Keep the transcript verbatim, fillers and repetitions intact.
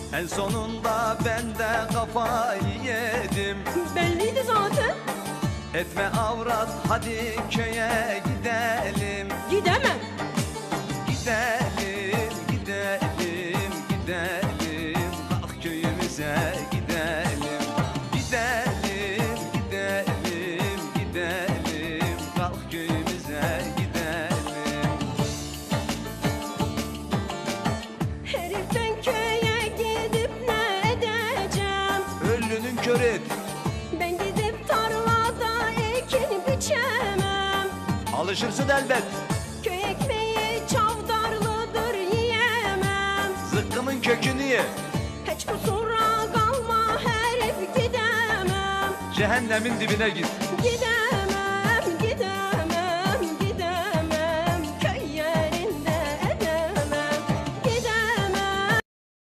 En sonunda ben de kafayı yedim. Belliydi zaten. Etme avrat, hadi köye gidelim. Gidemem. Gidelim, gidelim, gidelim. Kalk köyümüze gidelim. Gidelim, gidelim, gidelim. Kalk köyümüze gidelim. Herif ben köye gidip ne edeceğim? Ölünün kör et. Ben gidip tarlada ekin biçemem. Alışırsın elbet. Köy ekmeği çavdarlıdır yiyemem. Zıkkımın kökünü ye. Hiç kusura kalma herif gidemem. Cehennemin dibine git. Gidemem.